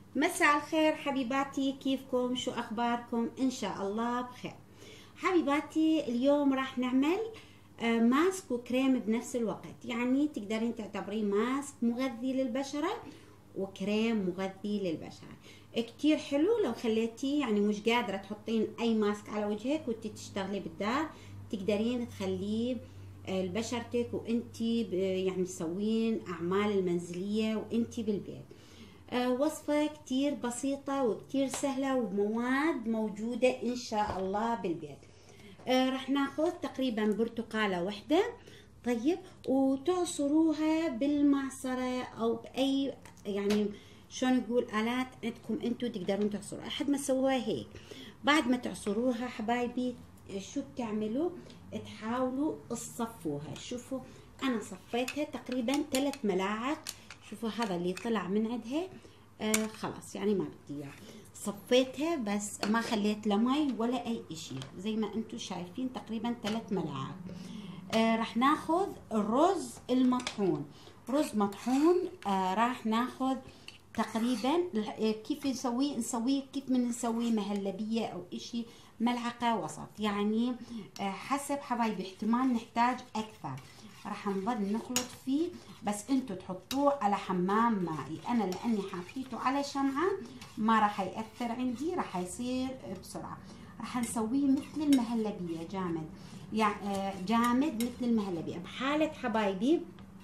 مساء الخير حبيباتي، كيفكم؟ شو اخباركم؟ ان شاء الله بخير. حبيباتي اليوم راح نعمل ماسك وكريم بنفس الوقت، يعني تقدرين تعتبريه ماسك مغذي للبشرة وكريم مغذي للبشرة. كتير حلو لو خليتيه، يعني مش قادرة تحطين اي ماسك على وجهك وانتي تشتغلي بالدار، تقدرين تخليه لبشرتك وانتي يعني تسوين اعمال المنزلية وانتي بالبيت. وصفة كتير بسيطة وكتير سهلة ومواد موجودة إن شاء الله بالبيت. رح ناخذ تقريبا برتقالة واحدة، طيب، وتعصروها بالمعصرة أو بأي، يعني شلون نقول، آلات عندكم انتو تقدرون تعصروا. أحد ما سووها هيك. بعد ما تعصروها حبايبي شو بتعملوا؟ تحاولوا تصفوها. شوفوا أنا صفيتها تقريبا 3 ملاعق. شوفوا هذا اللي طلع من عندها. خلاص يعني ما بدي اياه. صفيتها بس ما خليت لا مي ولا اي اشي، زي ما انتم شايفين تقريبا 3 ملاعق. راح ناخذ الرز المطحون. رز مطحون راح ناخذ تقريبا كيف نسويه كيف من نسويه مهلبية او اشي، ملعقة وسط يعني. حسب حبايبي احتمال نحتاج اكثر. راح نظل نخلط فيه، بس انتو تحطوه على حمام مائي. انا لاني حطيته على شمعة ما راح يأثر عندي، راح يصير بسرعة. راح نسويه مثل المهلبية جامد، يعني جامد مثل المهلبية. بحالة حبايبي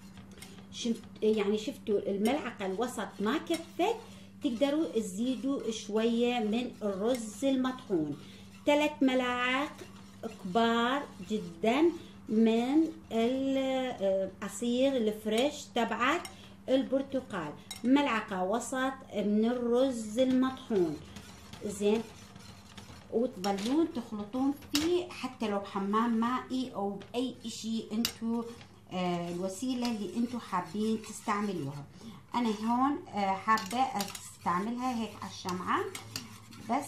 شفتوا الملعقة الوسط ما كفت، تقدروا تزيدوا شوية من الرز المطحون. 3 ملاعق كبار جدا من العصير الفريش تبعت البرتقال، ملعقة وسط من الرز المطحون، زين. وتظلون تخلطون فيه حتى لو بحمام مائي او باي اشي انتو الوسيلة اللي انتو حابين تستعملوها. انا هون حابة استعملها هيك على الشمعة بس.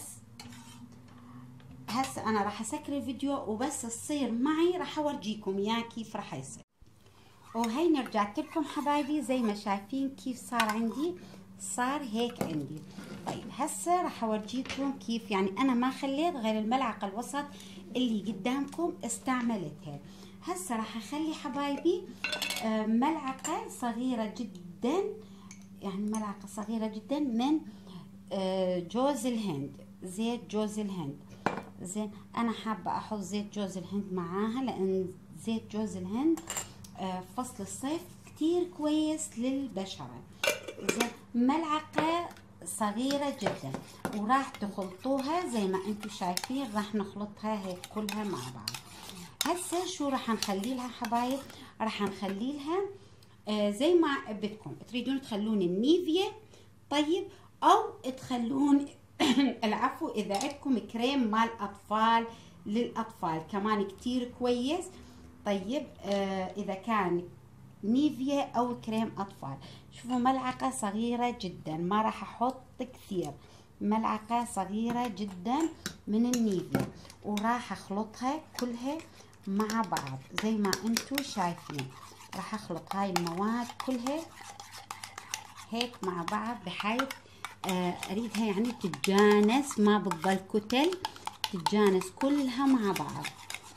هسه انا راح اسكر الفيديو وبس تصير معي راح اورجيكم اياه كيف راح يصير. وهينا رجعت لكم حبايبي، زي ما شايفين كيف صار عندي، صار هيك عندي. طيب هسه راح اورجيكم كيف، يعني انا ما خليت غير الملعقة الوسط اللي قدامكم استعملتها. هسه راح اخلي حبايبي ملعقة صغيرة جدا، يعني ملعقة صغيرة جدا من جوز الهند، زيت جوز الهند. زين انا حابة احط زيت جوز الهند معاها، لان زيت جوز الهند فصل الصيف كتير كويس للبشرة. زين ملعقة صغيرة جدا، وراح تخلطوها زي ما انتم شايفين. راح نخلطها هيك كلها مع بعض. هسه شو راح نخلي لها حبايب؟ راح نخلي لها زي ما بدكم. تريدون تخلون النيفيا، طيب، او تخلون العفو، اذا عندكم كريم مال اطفال للاطفال كمان كتير كويس. طيب اذا كان نيفيا او كريم اطفال. شوفوا ملعقة صغيرة جدا، ما راح احط كثير، ملعقة صغيرة جدا من النيفيا، وراح اخلطها كلها مع بعض زي ما انتم شايفين. راح اخلط هاي المواد كلها هيك مع بعض، بحيث اريدها يعني تتجانس، ما بتضل كتل، تتجانس كلها مع بعض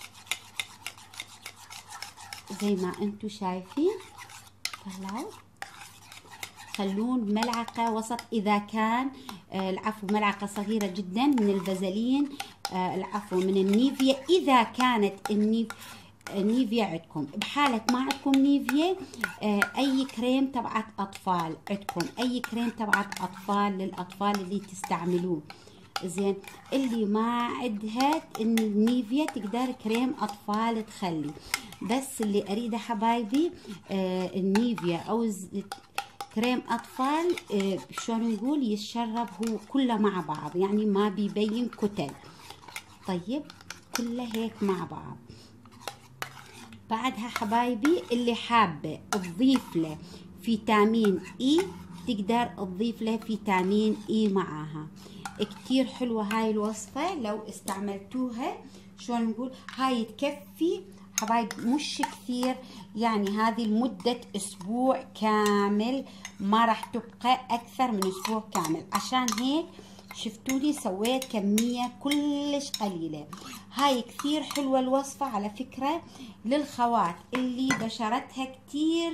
زي ما انتم شايفين. طلعوا خلون ملعقة وسط، اذا كان العفو ملعقة صغيرة جدا من الفازلين، العفو من النيفيا، اذا كانت النيفيا عندكم. بحالة ما عندكم نيفيا، اي كريم تبعت اطفال عندكم، اي كريم تبعت اطفال للاطفال اللي تستعملوه، زين. اللي ما عندها النيفيا تقدر كريم اطفال تخلي. بس اللي اريده حبايبي النيفيا او كريم اطفال، شلون نقول، يتشرب هو كله مع بعض، يعني ما بيبين كتل. طيب كله هيك مع بعض. بعدها حبايبي اللي حابة تضيف له فيتامين اي تقدر تضيف له فيتامين اي معاها. كتير حلوة هاي الوصفة لو استعملتوها. شلون نقول، هاي تكفي حبايب مش كثير، يعني هذه لمدة اسبوع كامل، ما راح تبقى اكثر من اسبوع كامل. عشان هيك شفتولي سويت كمية كلش قليلة. هاي كثير حلوة الوصفة على فكرة للخوات اللي بشرتها كتير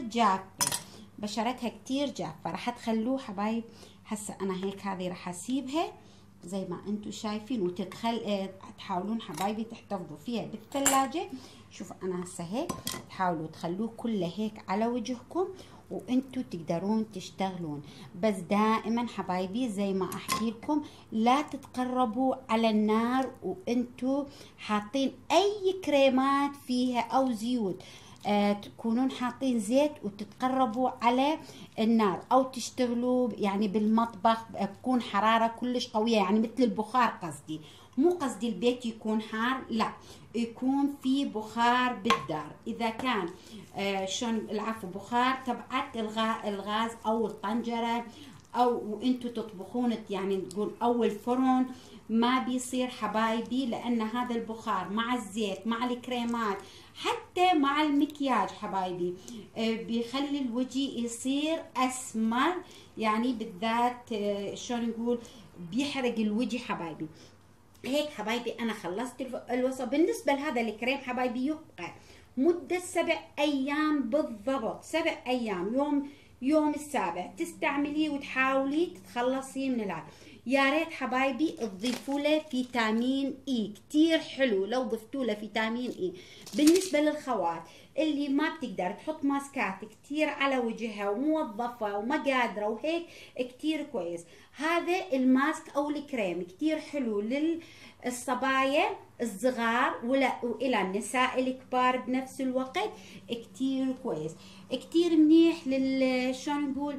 جافة، راح تخلوه حبايب. هسه انا هيك هذه راح اسيبها زي ما انتم شايفين، تحاولون حبايبي تحتفظوا فيها بالثلاجة. شوفوا انا هسه هيك تحاولوا تخلوه كله هيك على وجهكم وانتوا تقدرون تشتغلون. بس دائما حبايبي زي ما احكي لكم لا تتقربوا على النار وانتوا حاطين اي كريمات فيها او زيوت. تكونون حاطين زيت وتتقربوا على النار او تشتغلوا يعني بالمطبخ بكون حرارة كلش قوية، يعني مثل البخار. قصدي مو قصدي البيت يكون حار، لا، يكون في بخار بالدار. اذا كان شلون العفو بخار تبعت الغاز او الطنجرة او انتوا تطبخون يعني تقول او الفرن، ما بيصير حبايبي، لان هذا البخار مع الزيت مع الكريمات حتى مع المكياج حبايبي بيخلي الوجه يصير اسمر، يعني بالذات شلون نقول بيحرق الوجه حبايبي. هيك حبايبي انا خلصت الوصفة. بالنسبة لهذا الكريم حبايبي يبقى مدة 7 ايام بالضبط، 7 ايام، يوم السابع تستعمليه وتحاولي تتخلصي من العادة. يا ريت حبايبي تضيفوا له فيتامين اي، كتير حلو لو ضفتوا له فيتامين اي. بالنسبة للخوات اللي ما بتقدر تحط ماسكات كتير على وجهها وموظفة وما قادرة وهيك، كتير كويس هذا الماسك او الكريم، كتير حلو للصبايا الصغار والى النساء الكبار بنفس الوقت، كتير كويس، كتير منيح شلون نقول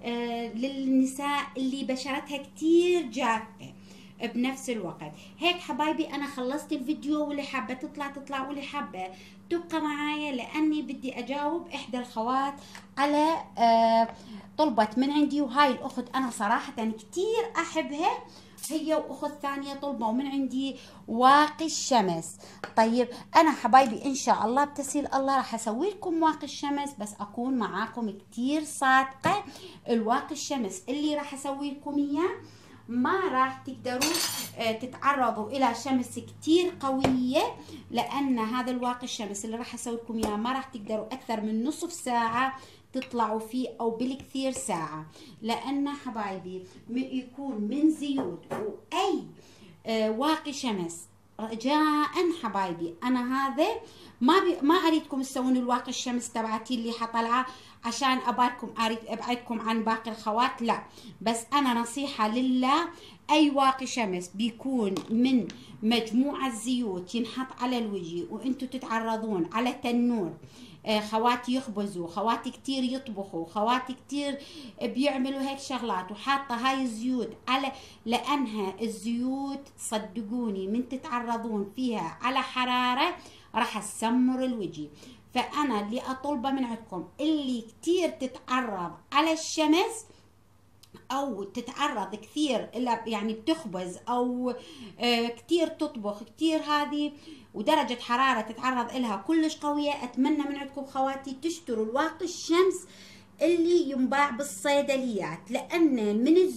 للنساء اللي بشرتها كتير جافة بنفس الوقت. هيك حبايبي انا خلصت الفيديو، واللي حابة تطلع واللي حابة تبقى معايا لاني بدي اجاوب احدى الخوات على طلبت من عندي. وهاي الاخت انا صراحة كتير احبها، هي واخت ثانية طلبوا من عندي واقي الشمس. طيب انا حبايبي ان شاء الله بتسهيل الله راح اسوي لكم واقي الشمس، بس اكون معاكم كتير صادقة. الواقي الشمس اللي راح اسوي لكم اياه ما راح تقدروا تتعرضوا الى شمس كتير قوية، لان هذا الواقي الشمس اللي راح اسوي لكم اياه ما راح تقدروا اكثر من نصف ساعة تطلعوا فيه او بالكثير ساعة، لان حبايبي يكون من زيوت واي واقي شمس. رجاء حبايبي انا هذا ما اريدكم تسوون الواقي الشمس تبعتي اللي حطلعه عشان ابالكم اريد ابعدكم عن باقي الخوات، لا، بس انا نصيحة لله اي واقي شمس بيكون من مجموعة زيوت ينحط على الوجه وانتم تتعرضون على تنور، خواتي يخبزوا، خواتي كتير يطبخوا، خواتي كتير بيعملوا هيك شغلات وحاطة هاي الزيوت على، لأنها الزيوت صدقوني من تتعرضون فيها على حرارة راح تسمر الوجه. فأنا اللي أطلبه من عندكم اللي كتير تتعرض على الشمس او تتعرض كثير يعني بتخبز او كثير تطبخ كثير هذه ودرجة حرارة تتعرض لها كلش قوية، اتمنى من عندكم خواتي تشتروا الواقي الشمس اللي ينباع بالصيدليات، لان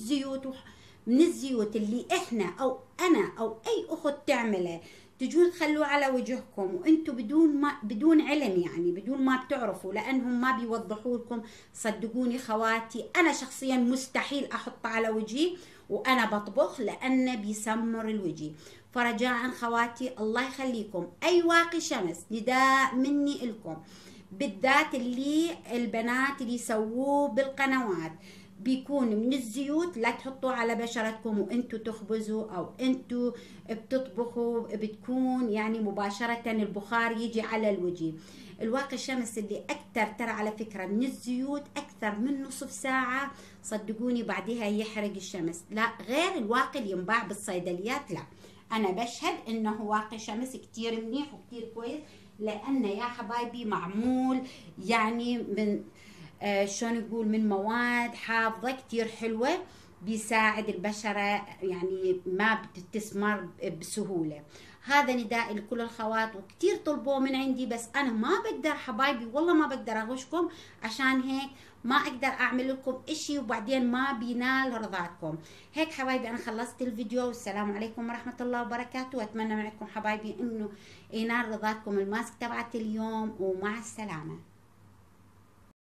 من الزيوت اللي احنا او انا او اي اخت تعمله تجون تخلوه على وجهكم وانتم بدون علم، يعني بدون ما بتعرفوا، لانهم ما بيوضحوا لكم. صدقوني خواتي انا شخصيا مستحيل احطه على وجهي وانا بطبخ لانه بيسمر الوجه. فرجاء خواتي الله يخليكم اي واقي شمس نداء مني لكم، بالذات اللي البنات اللي يسووه بالقنوات بيكون من الزيوت، لا تحطوه على بشرتكم وانتوا تخبزوا او انتوا بتطبخوا، بتكون يعني مباشرة البخار يجي على الوجه. الواقي الشمس اللي اكثر ترى على فكرة من الزيوت اكثر من نصف ساعة، صدقوني بعدها يحرق الشمس، لا غير الواقي اللي ينباع بالصيدليات. لا انا بشهد انه واقي شمس كتير منيح وكتير كويس، لانه يا حبايبي معمول يعني من شلون نقول من مواد حافظة كتير حلوة، بيساعد البشرة يعني ما بتسمر بسهولة. هذا نداء لكل الخوات، وكتير طلبوه من عندي، بس انا ما بقدر حبايبي، والله ما بقدر اغشكم، عشان هيك ما اقدر اعمل لكم اشي وبعدين ما بينال رضاكم. هيك حبايبي انا خلصت الفيديو، والسلام عليكم ورحمة الله وبركاته، واتمنى معكم حبايبي انه ينال رضاكم الماسك تبعت اليوم، ومع السلامة.